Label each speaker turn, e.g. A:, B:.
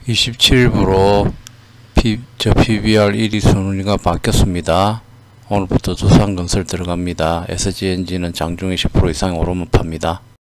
A: 27일부로 PBR 1위 순위가 바뀌었습니다. 오늘부터 두산건설 들어갑니다. SG엔진은 장중에 10% 이상 오르면 팝니다.